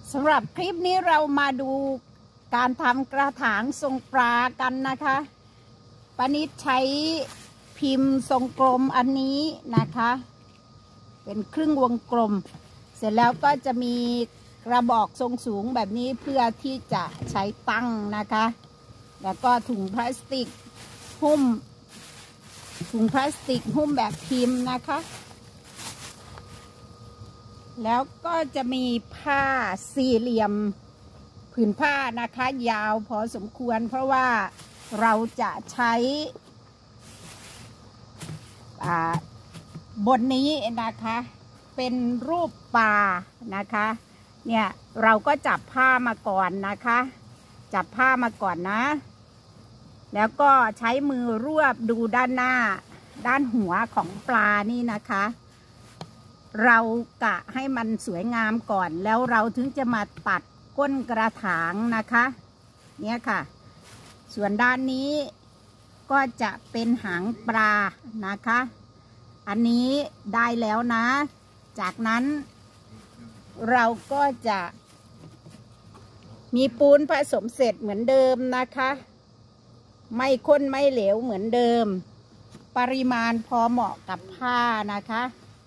สำหรับคลิปนี้เรามาดูการทำกระถางทรงปลากันนะคะปานิชใช้พิมพ์ทรงกลมอันนี้นะคะเป็นครึ่งวงกลมเสร็จแล้วก็จะมีกระบอกทรงสูงแบบนี้เพื่อที่จะใช้ตั้งนะคะแล้วก็ถุงพลาสติกหุ้มแบบพิมพ์นะคะแล้วก็จะมีผ้าสี่เหลี่ยมผืนผ้านะคะยาวพอสมควรเพราะว่าเราจะใช้บนนี้นะคะเป็นรูปปลานะคะเนี่ยเราก็จับผ้ามาก่อนนะคะจับผ้ามาก่อนนะแล้วก็ใช้มือรวบดูด้านหน้าด้านหัวของปลานี่นะคะเรากะให้มันสวยงามก่อนแล้วเราถึงจะมาตัดก้นกระถางนะคะเนี่ยค่ะส่วนด้านนี้ก็จะเป็นหางปลานะคะอันนี้ได้แล้วนะจากนั้นเราก็จะมีปูนผสมเสร็จเหมือนเดิมนะคะไม่ข้นไม่เหลวเหมือนเดิมปริมาณพอเหมาะกับผ้านะคะ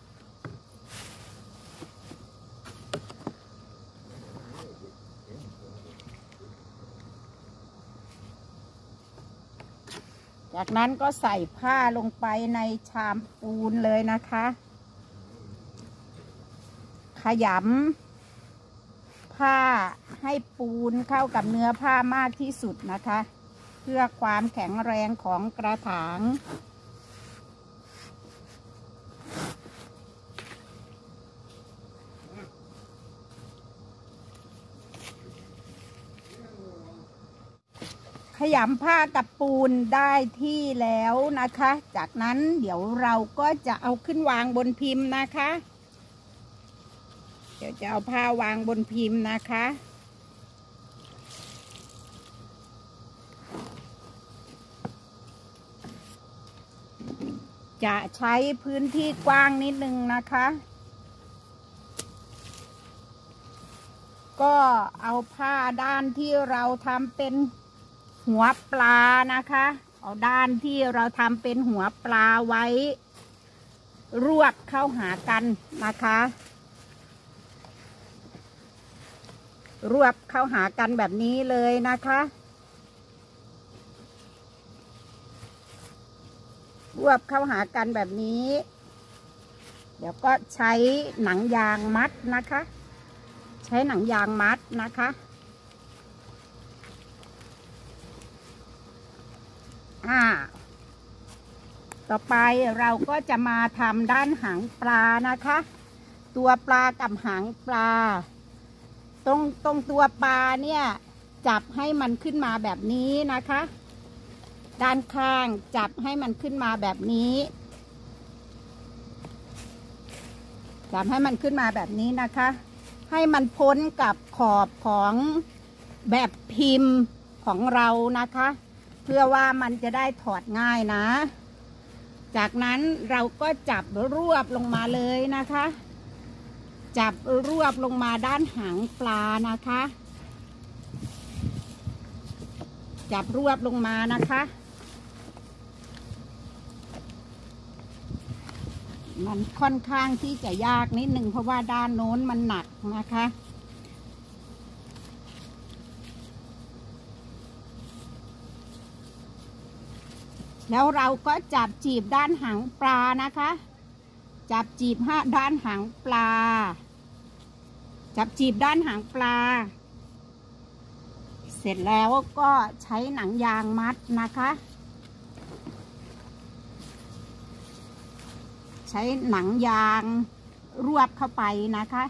จากนั้นก็ใส่ผ้าลงไปในชามปูนเลยนะคะขยำผ้าให้ปูนเข้ากับเนื้อผ้ามากที่สุดนะคะเพื่อความแข็งแรงของกระถางขยำผ้ากับปูนได้ที่แล้วนะคะจากนั้นเดี๋ยวเราก็จะเอาขึ้นวางบนพิมพ์นะคะเดี๋ยวจะเอาผ้าวางบนพิมพ์นะคะจะใช้พื้นที่กว้างนิดนึงนะคะก็เอาผ้าด้านที่เราทำเป็นหัวปลานะคะเอาด้านที่เราทำเป็นหัวปลาไว้รวบเข้าหากันนะคะรวบเข้าหากันแบบนี้เลยนะคะรวบเข้าหากันแบบนี้เดี๋ยวก็ใช้หนังยางมัดนะคะใช้หนังยางมัดนะคะต่อไปเราก็จะมาทำด้านหางปลานะคะตัวปลากับหางปลาตรงตัวปลาเนี่ยจับให้มันขึ้นมาแบบนี้นะคะด้านข้างจับให้มันขึ้นมาแบบนี้จับให้มันขึ้นมาแบบนี้นะคะให้มันพ้นกับขอบของแบบพิมพ์ของเรานะคะเพื่อว่ามันจะได้ถอดง่ายนะจากนั้นเราก็จับรวบลงมาเลยนะคะจับรวบลงมาด้านหางปลานะคะจับรวบลงมานะคะมันค่อนข้างที่จะยากนิดหนึ่งเพราะว่าด้านโน้นมันหนักนะคะแล้วเราก็จับจีบด้านหางปลานะคะจับจีบด้านหางปลาจับจีบด้านหางปลาเสร็จแล้วก็ใช้หนังยางมัดนะคะใช้หนังยางรวบเข้าไปนะคะ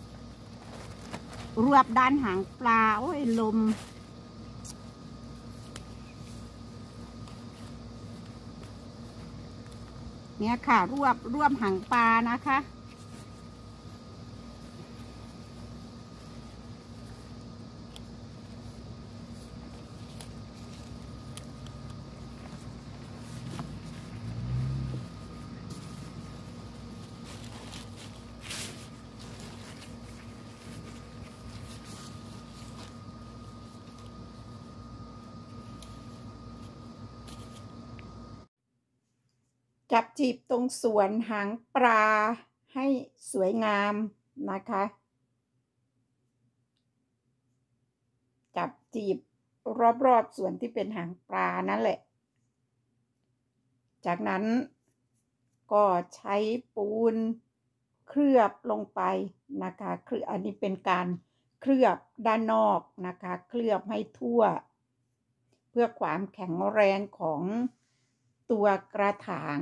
รวบด้านหางปลาโอ้ยลมเนี่ยค่ะรวบหางปลานะคะจับจีบตรงส่วนหางปลาให้สวยงามนะคะจับจีบรอบๆส่วนที่เป็นหางปลานั่นแหละจากนั้นก็ใช้ปูนเคลือบลงไปนะคะอันนี้เป็นการเคลือบด้านนอกนะคะเคลือบให้ทั่วเพื่อความแข็งแรงของตัวกระถาง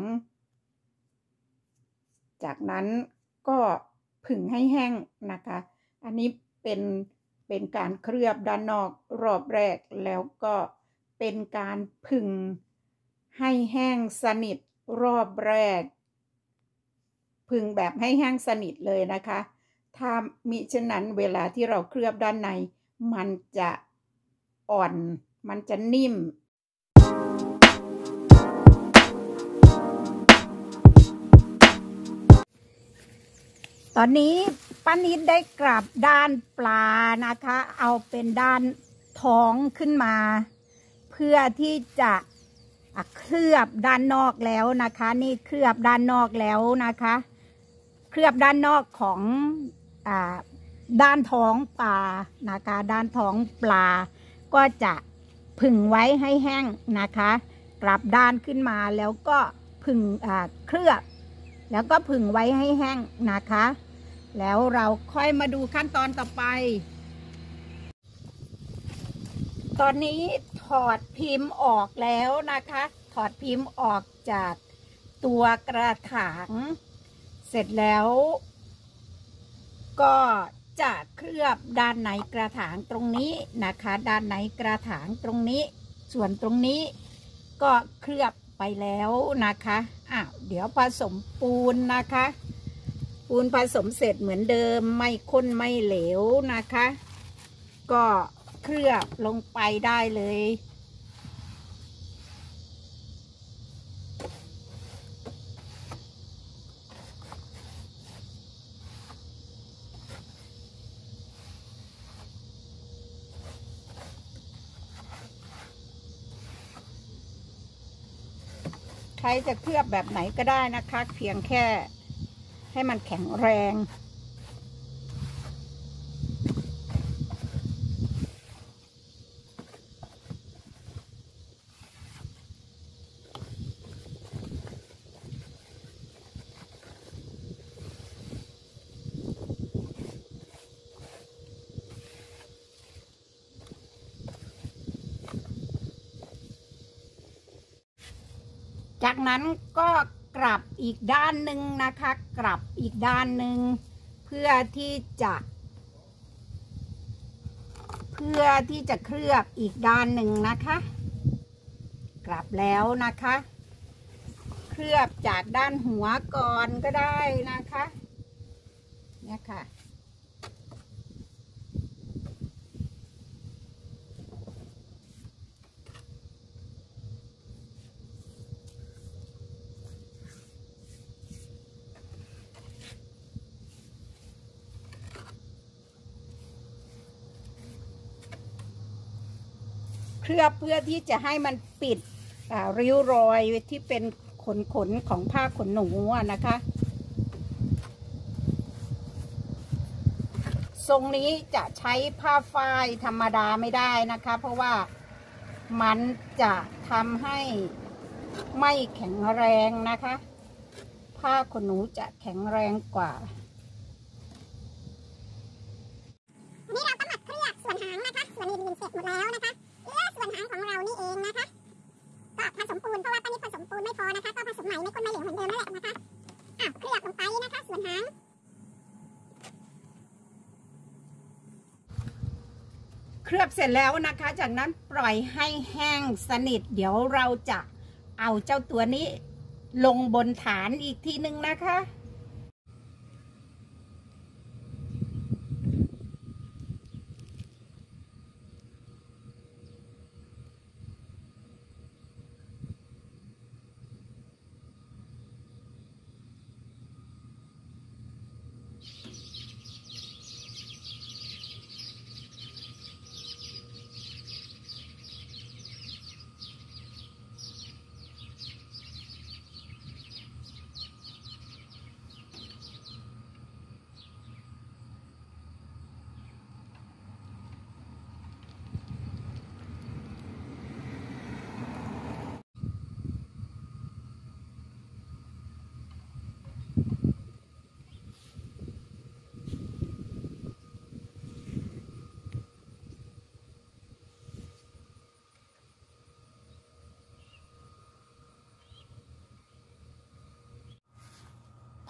จากนั้นก็ผึ่งให้แห้งนะคะอันนี้เป็นการเคลือบด้านนอกรอบแรกแล้วก็เป็นการผึ่งให้แห้งสนิทรอบแรกผึ่งแบบให้แห้งสนิทเลยนะคะถ้ามิฉะนั้นเวลาที่เราเคลือบด้านในมันจะอ่อนมันจะนิ่มตอนนี้ป้านิดได้กลับด้านปลานะคะเอาเป็นด้านท้องขึ้นมาเพื่อที่จะเคลือบด้านนอกแล้วนะคะนี่เคลือบด้านนอกแล้วนะคะเคลือบด้านนอกของด้านท้องปลานะคะด้านท้องปลาก็จะผึ่งไว้ให้แห้งนะคะกลับด้านขึ้นมาแล้วก็ผึ่งเคลือบแล้วก็ผึ่งไว้ให้แห้งนะคะแล้วเราค่อยมาดูขั้นตอนต่อไปตอนนี้ถอดพิมพ์ออกแล้วนะคะถอดพิมพ์ออกจากตัวกระถางเสร็จแล้วก็จะเคลือบด้านในกระถางตรงนี้นะคะด้านในกระถางตรงนี้ส่วนตรงนี้ก็เคลือบไปแล้วนะคะเดี๋ยวผสมปูนนะคะปูนผสมเสร็จเหมือนเดิมไม่ข้นไม่เหลวนะคะก็เคลือบลงไปได้เลยใครจะเคลือบแบบไหนก็ได้นะคะเพียงแค่ให้มันแข็งแรงจากนั้นก็กลับอีกด้านหนึ่งนะคะกลับอีกด้านหนึ่งเพื่อที่จะเคลือบอีกด้านหนึ่งนะคะกลับแล้วนะคะเคลือบจากด้านหัวก่อนก็ได้นะคะเนี่ยค่ะเคลือบเพื่อที่จะให้มันปิดริ้วรอยที่เป็นขนของผ้าขนหนูนะคะทรงนี้จะใช้ผ้าฝ้ายธรรมดาไม่ได้นะคะเพราะว่ามันจะทำให้ไม่แข็งแรงนะคะผ้าขนหนูจะแข็งแรงกว่าอันนี้เราก็มาเคลือบส่วนหางนะคะส่วนอื่นๆเสร็จหมดแล้วนะคะเหลือส่วนหางของเรานี่เองนะคะก็ผสมปูนเพราะว่าตอนนี้ผสมปูนไม่พอนะคะก็ผสมใหม่ไม่ข้นไม่เหลวเหมือนเดิมนั่นแหละนะคะเคลือบลงไปนะคะส่วนหางเคลือบเสร็จแล้วนะคะจากนั้นปล่อยให้แห้งสนิทเดี๋ยวเราจะเอาเจ้าตัวนี้ลงบนฐานอีกทีนึงนะคะ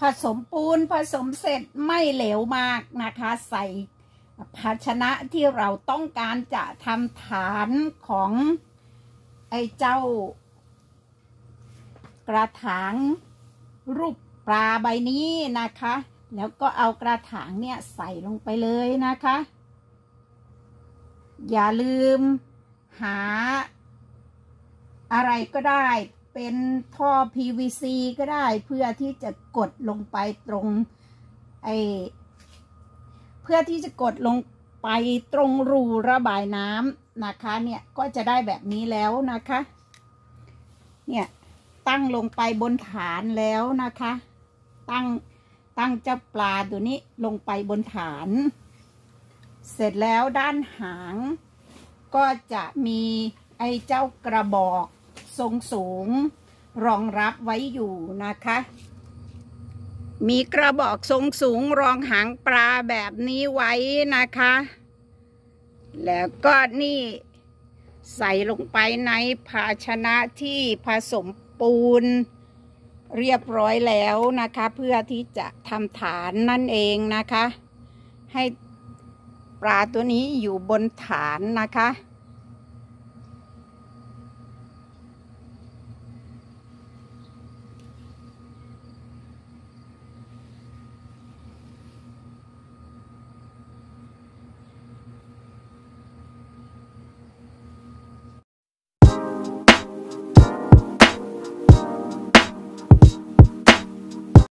ผสมปูนผสมเสร็จไม่เหลวมากนะคะ ใส่ภาชนะที่เราต้องการจะทำฐานของไอ้เจ้ากระถางรูปปลาใบนี้นะคะ แล้วก็เอากระถางเนี่ยใส่ลงไปเลยนะคะ อย่าลืมหาอะไรก็ได้เป็นท่อ PVC ก็ได้เพื่อที่จะกดลงไปตรงเพื่อที่จะกดลงไปตรงรูระบายน้ำนะคะเนี่ยก็จะได้แบบนี้แล้วนะคะเนี่ยตั้งลงไปบนฐานแล้วนะคะตั้งเจ้าปลาตัวนี้ลงไปบนฐานเสร็จแล้วด้านหางก็จะมีไอ้เจ้ากระบอกทรงสูงรองรับไว้อยู่นะคะมีกระบอกทรงสูงรองหางปลาแบบนี้ไว้นะคะแล้วก็นี่ใส่ลงไปในภาชนะที่ผสมปูนเรียบร้อยแล้วนะคะเพื่อที่จะทำฐานนั่นเองนะคะให้ปลาตัวนี้อยู่บนฐานนะคะ